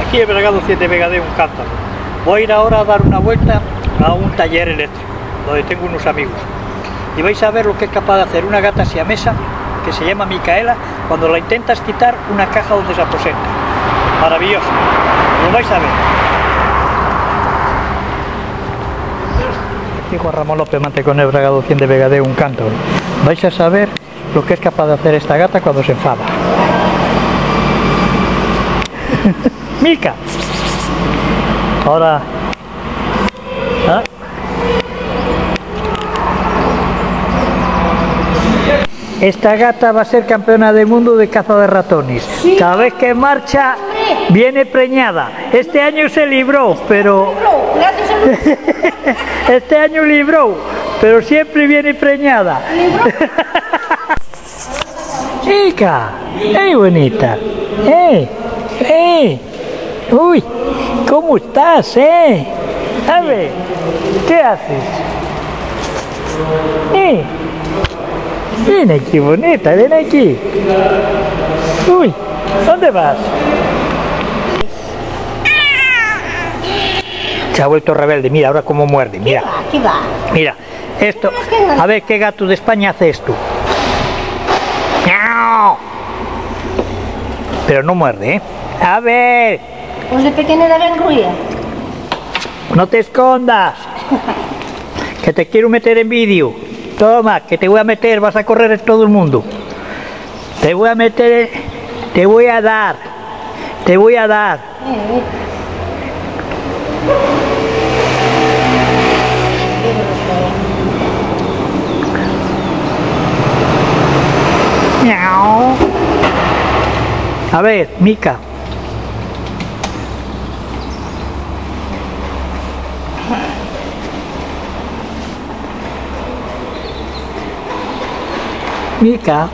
Aquí en Bragado 7 Vega de un cántaro. Voy a ir ahora a dar una vuelta a un taller eléctrico, donde tengo unos amigos. Y vais a ver lo que es capaz de hacer una gata siamesa, que se llama Micaela, cuando la intentas quitar una caja donde se aposenta. Maravilloso. Lo vais a ver. Aquí Juan Ramón López Mantecón, el Bragado 100 de Vega de un cántaro. Vais a saber lo que es capaz de hacer esta gata cuando se enfada. Mica. Ahora. ¿Ah? Esta gata va a ser campeona del mundo de caza de ratones. Sí. Cada vez que marcha viene preñada. Este año se libró, pero este año libró, pero siempre viene preñada. Chica, ¡hey, bonita! Uy, ¿cómo estás, A ver, ¿qué haces? Ven aquí, bonita, ven aquí. Uy, ¿dónde vas? Se ha vuelto rebelde, mira ahora cómo muerde, mira. Aquí va. Mira, esto, a ver qué gato de España hace esto. Pero no muerde, A ver. Pues de pequeña era bien ruida. No te escondas. Que te quiero meter en vídeo. Toma, que te voy a meter, vas a correr en todo el mundo. Te voy a meter, te voy a dar. Miau. A ver, Mica. Mica.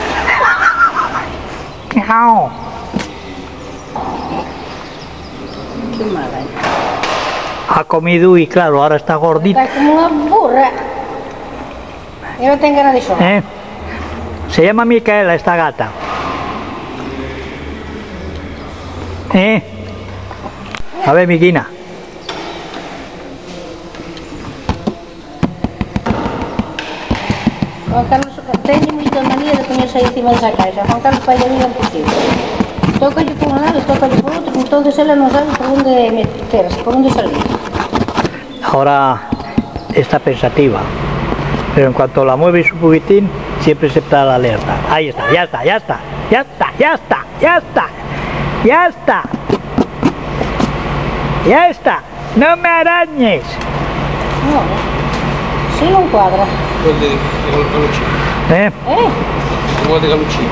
Miau. Qué mala. Ha comido y claro, ahora está gordita. Está como una burra. Yo no tengo ganas de eso. Se llama Micaela esta gata. A ver, Miquina. Juan Carlos, tengo mucha manía de ponerse ahí encima de esa caixa. Juan Carlos para ella es imposible. Toca yo por un lado, toca yo por otro, entonces ella no sabe por dónde meterse, por dónde salir. Ahora está pensativa, pero en cuanto la mueves un poquitín, siempre se está la alerta. Ahí está, ya está. Ya está, no me arañes. No, sí no cuadra. Igual de Galucci. Igual de Galucci.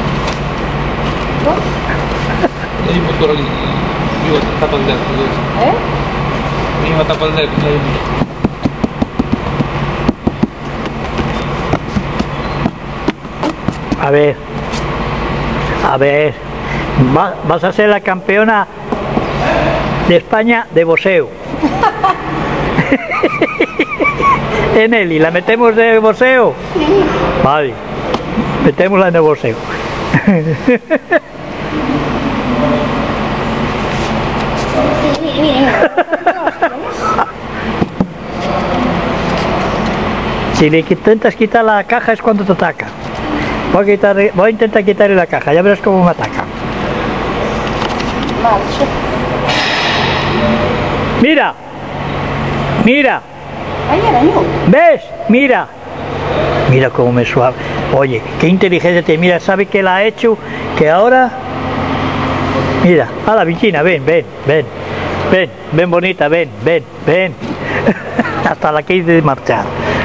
Hay un motor allí. Viva tapa el dedo. Viva tapa el dedo. A ver, vas a ser la campeona de España de boxeo. En Eli, ¿la metemos de boxeo? Sí. Vale, metémosla en el boxeo. Si le intentas quitar la caja es cuando te ataca. Voy a intentar quitarle la caja, ya verás cómo me ataca. Mira. ¿Ves? Mira cómo me suave. Oye, qué inteligente te mira, sabe que la ha hecho, que ahora. Mira, a la Viquina, ven, bonita, ven. Hasta la que hice de marchar.